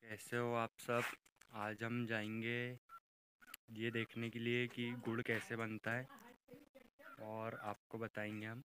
कैसे हो आप सब। आज हम जाएंगे ये देखने के लिए कि गुड़ कैसे बनता है और आपको बताएंगे हम।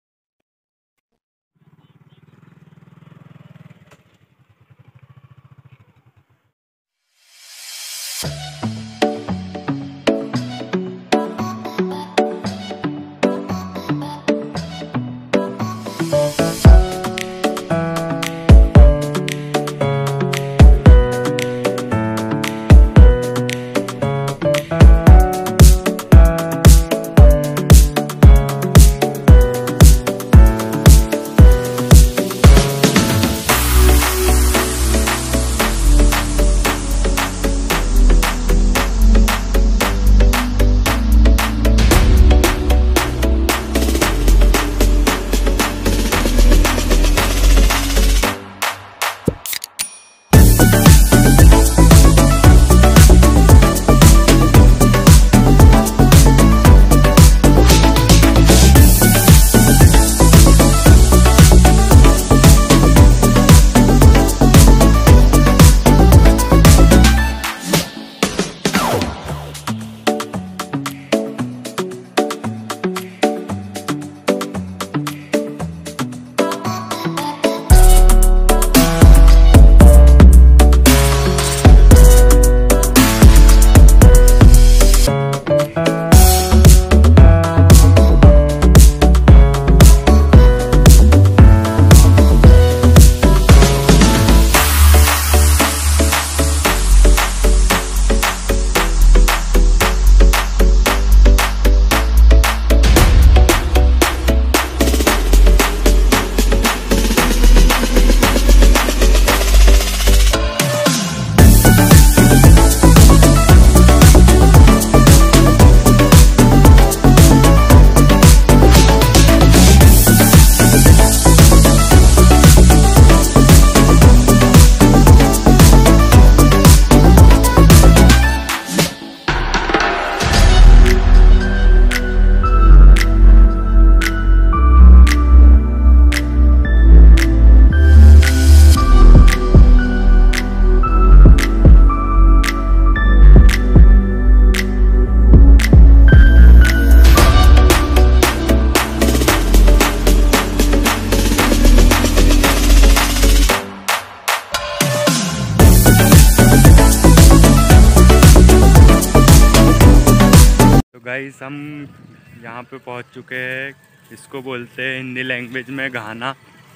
गाइस हम यहाँ पे पहुँच चुके हैं। इसको बोलते हैं हिंदी लैंग्वेज में घाना।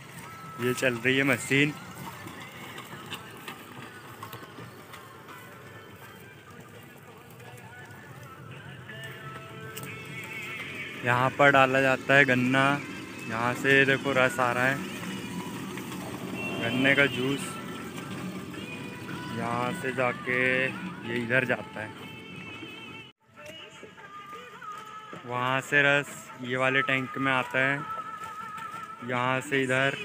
ये चल रही है मशीन। यहाँ पर डाला जाता है गन्ना। यहाँ से देखो रस आ रहा है, गन्ने का जूस। यहाँ से जाके ये इधर जाता है, वहाँ से रस ये वाले टैंक में आता है, यहाँ से इधर।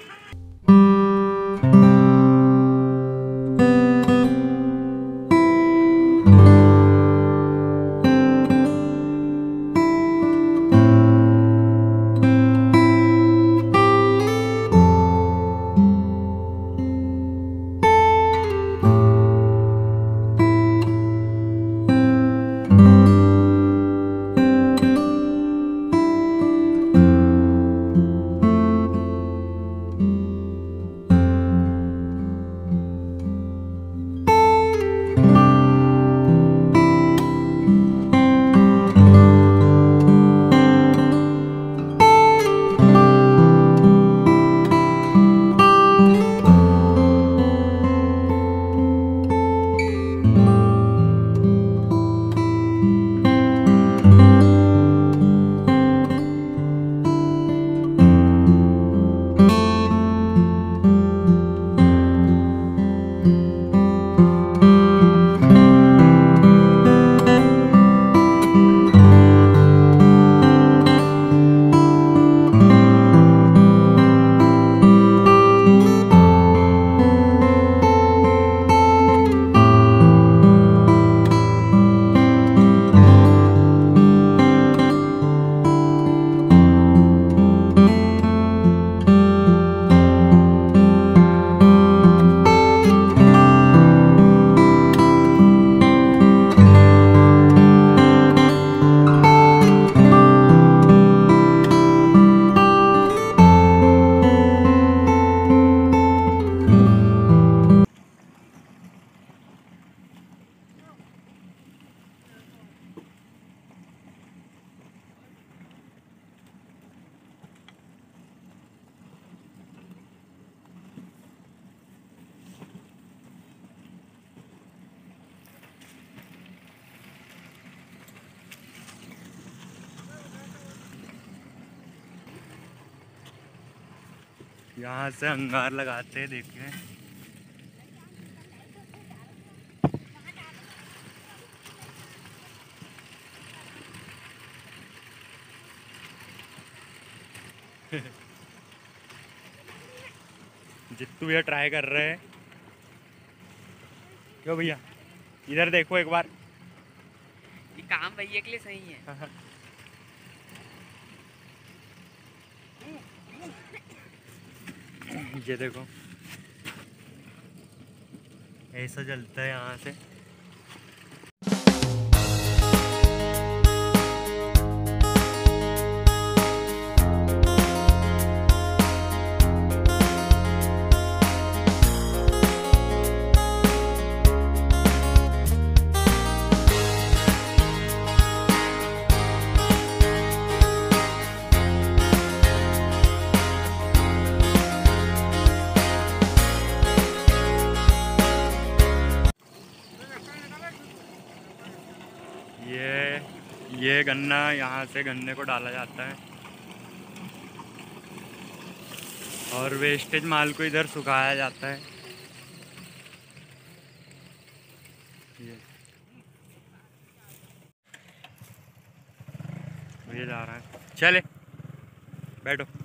यहाँ से अंगार लगाते हैं, देखिए। जित्तू भैया ट्राई कर रहे हैं। क्यों भैया, इधर देखो एक बार। ये काम भैया के लिए सही है। ये देखो, ऐसा चलता है यहाँ से। ये गन्ना, यहाँ से गन्ने को डाला जाता है और वेस्टेज माल को इधर सुखाया जाता है। ये जा रहा है, चले बैठो।